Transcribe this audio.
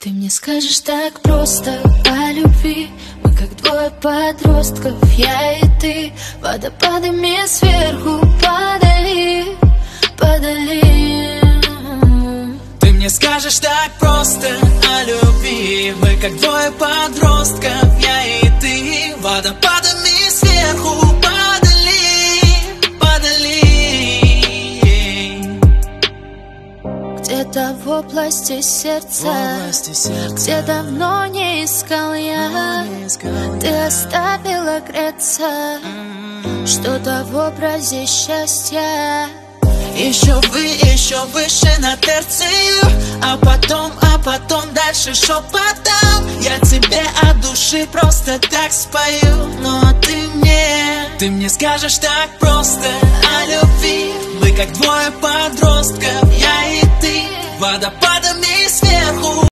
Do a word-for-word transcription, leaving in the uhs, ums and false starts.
Ты мне скажешь так просто о любви. Мы как двое подростков, я и ты, водопадами сверху падали, падали. Ты мне скажешь так просто о любви. Мы как двое подростков, я и ты, водопадами сверху падали, падали. Где-то в области сердца, В области сердца, где давно не искал я, не искал ты я. оставила греться, что-то в образе счастья. Еще вы, еще выше на терцию, а потом, а потом дальше шепотом. Я тебе от души просто так спою, но ты мне, ты мне скажешь так просто о любви. Мы как двое подростков, я и ты, водопадами сверху